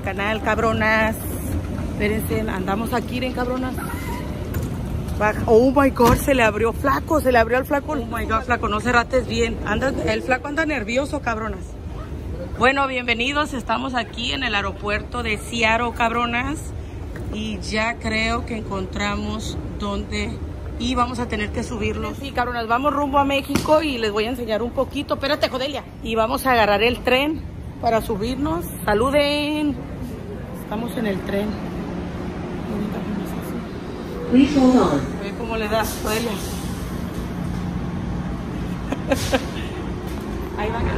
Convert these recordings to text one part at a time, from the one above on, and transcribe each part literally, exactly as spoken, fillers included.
canal, cabronas. Espérense, andamos aquí, en cabronas. Baja. Oh my God, se le abrió flaco, se le abrió al flaco. Oh my God, flaco, no cerrates bien. Anda, el flaco anda nervioso, cabronas. Bueno, bienvenidos, estamos aquí en el aeropuerto de Seattle, cabronas. Y ya creo que encontramos dónde... Y vamos a tener que subirlos. Sí, cabronas, vamos rumbo a México y les voy a enseñar un poquito. Espérate, Jodelia. Y vamos a agarrar el tren para subirnos. ¡Saluden! Estamos en el tren. Ve cómo le da, Jodelia. Ahí va.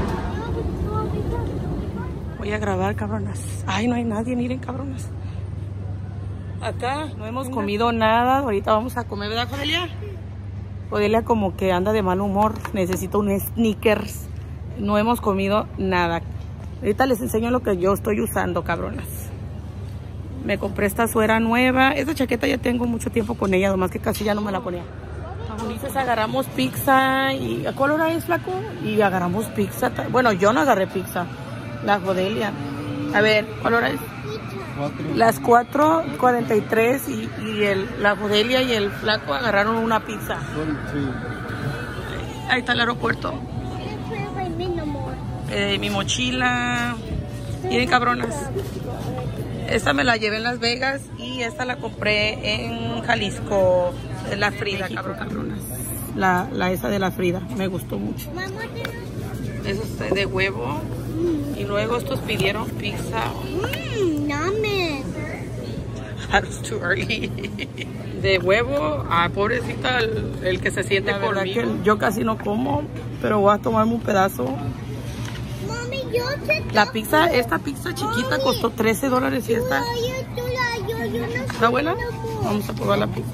Voy a grabar, cabronas. Ay, no hay nadie, miren, cabronas. Acá no hemos Venga. comido nada. Ahorita vamos a comer, ¿verdad, Jodelia? Jodelia como que anda de mal humor. Necesito un Snickers. No hemos comido nada. Ahorita les enseño lo que yo estoy usando, cabronas. Me compré esta suera nueva. Esta chaqueta ya tengo mucho tiempo con ella, nomás que casi ya no me la ponía. Entonces agarramos pizza y... ¿A cuál hora es, flaco? Y agarramos pizza. Bueno, yo no agarré pizza. La Jodelia. A ver, ¿cuál hora es? Las cuatro cuarenta y tres y, y el, la Jodelia y el flaco agarraron una pizza. Ahí está el aeropuerto. Eh, mi mochila. Miren, cabronas. Esta me la llevé en Las Vegas y esta la compré en Jalisco. La Frida, cabronas. La, la esa de la Frida. Me gustó mucho. Eso es de huevo. Y luego estos pidieron pizza. Mmm, yummy. That was too early. De huevo. Ah, pobrecita el, el que se siente conmigo. Que yo casi no como, pero voy a tomarme un pedazo. Mami, yo te La pizza, esta pizza chiquita Mami, costó trece dólares y esta. ¿Está buena? Vamos a probar la pizza.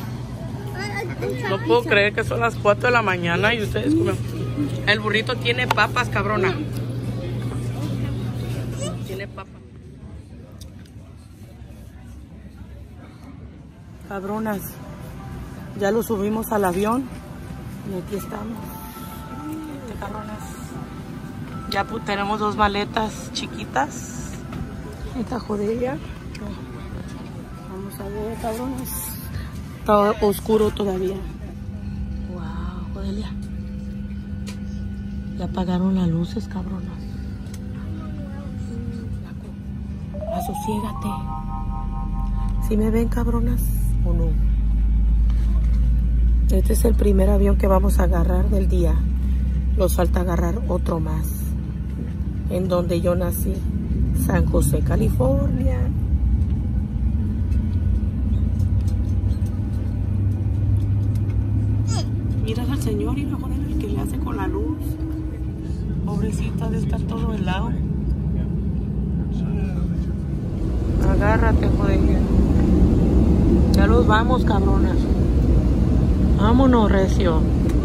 No puedo creer que son las cuatro de la mañana y ustedes comen. El burrito tiene papas, cabrona. Tiene papas. Cabronas, ya lo subimos al avión y aquí estamos. Cabronas, ya tenemos dos maletas chiquitas. Esta Jodelia. Vamos a ver, cabronas. Está oscuro todavía. Wow, Jodelia. Ya apagaron las luces, cabronas. Asosiégate. ¿Sí me ven, cabronas? ¿O no? Este es el primer avión que vamos a agarrar del día. Nos falta agarrar otro más. En donde yo nací. San José, California. Mira al señor y luego el que le hace con la luz. Pobrecita de estar todo helado. Agárrate, joder. Ya los vamos, cabronas. Vámonos, recio.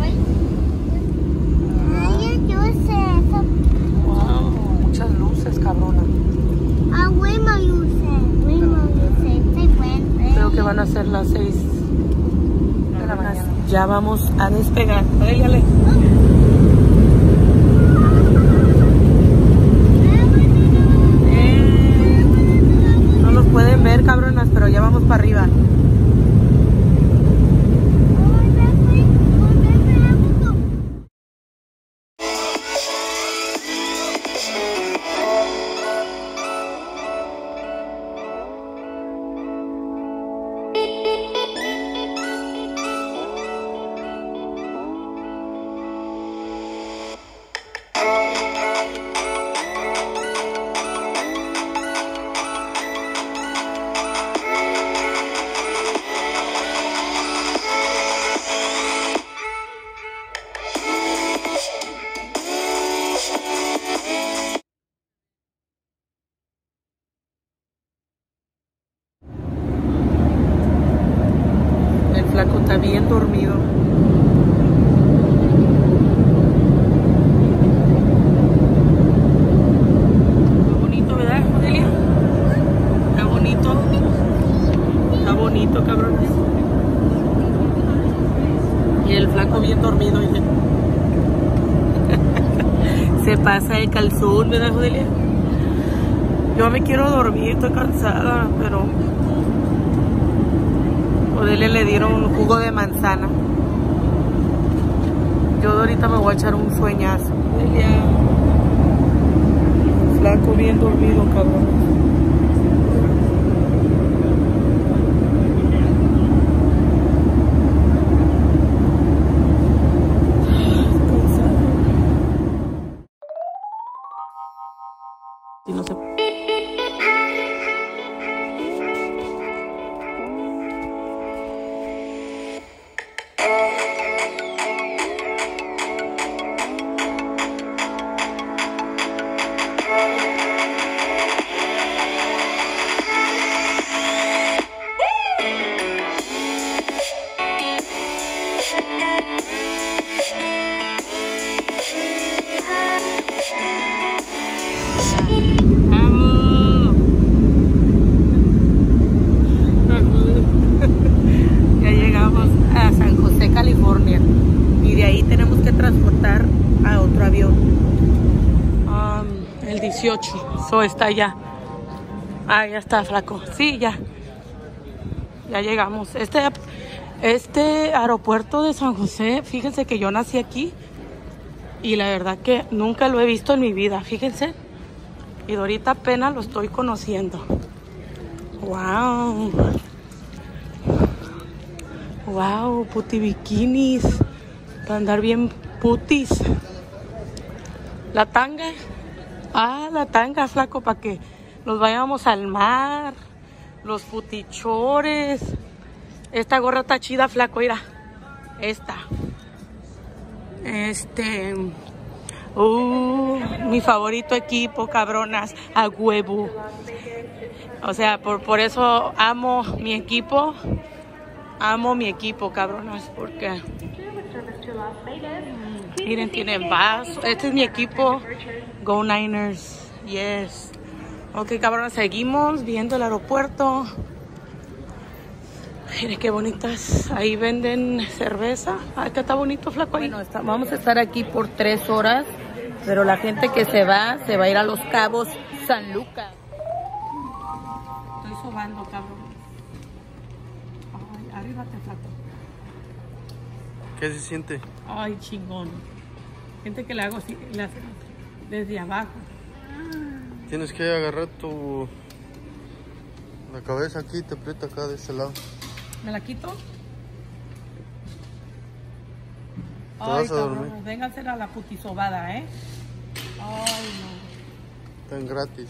Ay, yo sé eso. Wow, muchas luces, cabrona. Ah, buenas luces. Buenas luces. Creo que van a ser las seis de la mañana. Ya vamos a despegar. Déjale. No los pueden ver, cabronas, pero ya vamos para arriba. Flaco está bien dormido. Está bonito, ¿verdad, Jodelia? Está bonito. Está bonito, cabrones. Y el flaco bien dormido. ¿Sí? Se pasa el calzón, ¿verdad, Jodelia? Yo me quiero dormir, estoy cansada, pero Odelia le dieron un jugo de manzana. Yo ahorita me voy a echar un sueñazo. Odelia, flaco bien dormido, cabrón. Y no sé. Ya llegamos a San José, California, y de ahí tenemos que transportar a otro avión. Um, el dieciocho, eso está ya. Ah, ya está, flaco. Sí, ya. Ya llegamos. Este, este aeropuerto de San José, fíjense que yo nací aquí y la verdad que nunca lo he visto en mi vida, fíjense. Y de ahorita apenas lo estoy conociendo. Wow. Wow, puti bikinis. Para andar bien putis. La tanga. Ah, la tanga, flaco, para que nos vayamos al mar. Los putichores. Esta gorra está chida, flaco, mira. Esta. Este. Uh, mi favorito equipo, cabronas. A huevo. O sea, por, por eso amo mi equipo. Amo mi equipo, cabronas, porque miren, tienen vaso. Este es mi equipo. Go Niners. Yes. Ok, cabronas, seguimos viendo el aeropuerto. Miren qué bonitas. Ahí venden cerveza. Ay, que está bonito, flaco. Ahí. Bueno, está, vamos a estar aquí por tres horas. Pero la gente que se va, se va a ir a Los Cabos, San Lucas. Estoy sobando, cabrón. Ay, arríbate, flaco. ¿Qué se siente? Ay, chingón. Gente que le hago así, le hace desde abajo. Tienes que agarrar tu... la cabeza aquí, te aprieta acá de este lado. ¿Me la quito? Te Ay, vas a dormir. cabrón, vénganse a la putisobada, ¿eh? Ay, no. Tan gratis.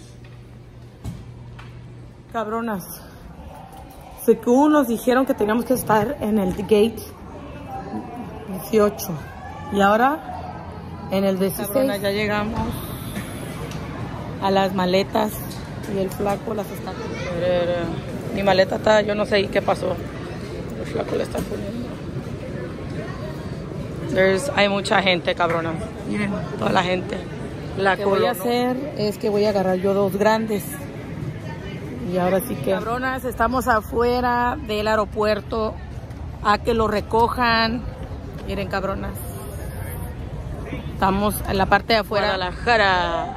Cabronas. Según nos dijeron que teníamos que estar en el gate dieciocho. Y ahora en el dieciséis. Cabronas, ya llegamos a las maletas. Y el flaco las está poniendo. Mi maleta está, yo no sé qué pasó. El flaco le está poniendo. There's, hay mucha gente, cabrona. Miren, toda la gente. La que voy a hacer es que voy a agarrar yo dos grandes. Y ahora sí que... Cabronas, estamos afuera del aeropuerto a que lo recojan. Miren, cabronas. Estamos en la parte de afuera. Guadalajara.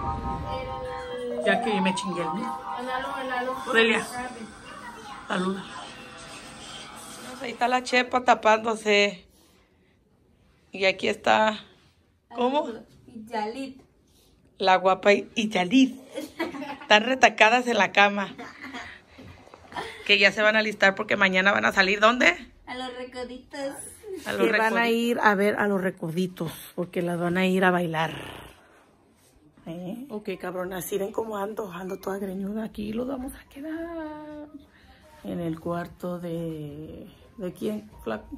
Ya que me chingué el mío. Odelia, saluda. Ahí está la Chepa tapándose. Y aquí está, ¿cómo? Yalit. La guapa y Yalit. Están retacadas en la cama. Que ya se van a alistar porque mañana van a salir, ¿dónde? A los recoditos. A los recoditos. Van a ir a ver a los recoditos porque las van a ir a bailar. ¿Eh? Ok, cabronas, miren cómo ando, ando toda greñuda aquí. Los vamos a quedar en el cuarto de... ¿De quién, flaco?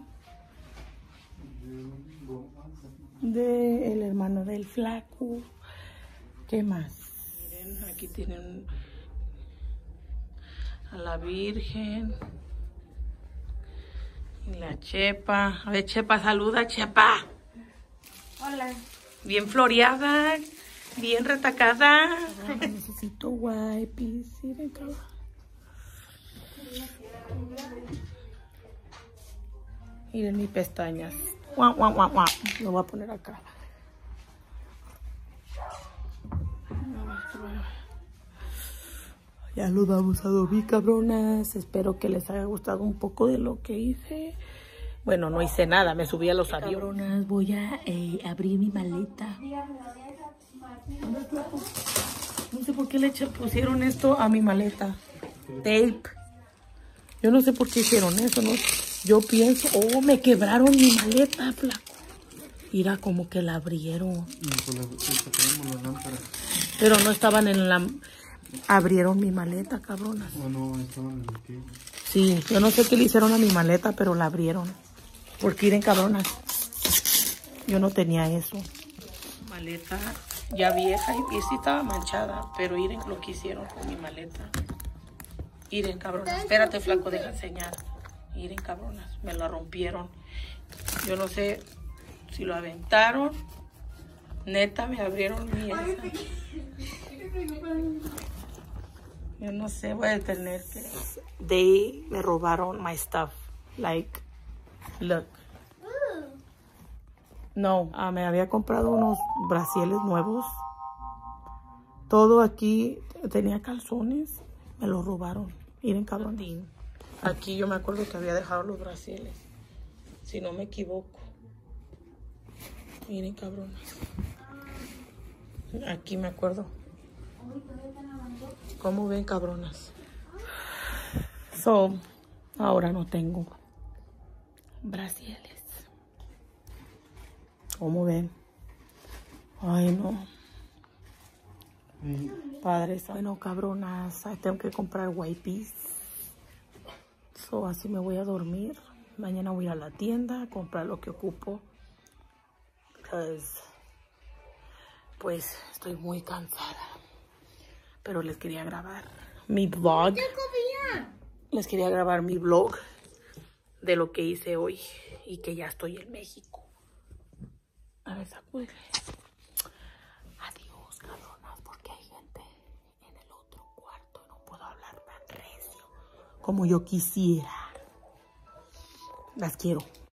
De el hermano del flaco. ¿Qué más? Miren, aquí tienen a la Virgen y la Chepa. A ver, Chepa, saluda, Chepa. Hola. Bien floreada, bien retacada. Necesito wipes. Miren, cabrón. Miren mis pestañas. Guau, guau, guau, guau. Lo voy a poner acá. Ya los vamos a dormir, cabronas. Espero que les haya gustado un poco de lo que hice. Bueno, no hice nada, me subí a los aviones. Cabronas, voy a eh, abrir mi maleta. No sé por qué le echa- pusieron esto a mi maleta. Tape. Yo no sé por qué hicieron eso, ¿no? Yo pienso, oh, me quebraron mi maleta, flaco. Mira, como que la abrieron. Pero no estaban en la... Abrieron mi maleta, cabronas. Oh, no, estaban en el pie. Sí, yo no sé qué le hicieron a mi maleta, pero la abrieron. Porque miren, cabronas, yo no tenía eso. Maleta ya vieja y, y sí estaba manchada, pero miren lo que hicieron con mi maleta. Miren, cabronas, espérate, flaco, deja enseñar. Miren, cabronas, me la rompieron. Yo no sé si lo aventaron. Neta, me abrieron mi esa. Yo no sé, voy a tener que... They me robaron my stuff. Like, look. No, ah, me había comprado unos brasieles nuevos. Todo aquí tenía calzones. Me los robaron. Miren, cabrón. Aquí yo me acuerdo que había dejado los brasieles. Si no me equivoco. Miren, cabrones. Aquí me acuerdo. ¿Cómo ven, cabronas? So, ahora no tengo brasieles. ¿Cómo ven? Ay, no. Padres, bueno, cabronas, tengo que comprar wipes. So, así me voy a dormir. Mañana voy a la tienda a comprar lo que ocupo. Because, pues, estoy muy cansada. Pero les quería grabar mi vlog. Les quería grabar mi vlog de lo que hice hoy y que ya estoy en México. A ver, sacúdele. Adiós, cabronas, porque hay gente en el otro cuarto y no puedo hablar tan recio como yo quisiera. Las quiero.